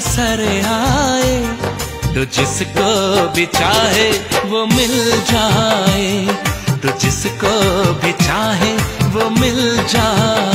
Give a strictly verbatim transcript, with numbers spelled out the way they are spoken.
असर आए, तो जिसको भी चाहे वो मिल जाए, तो जिसको भी चाहे वो मिल जाए।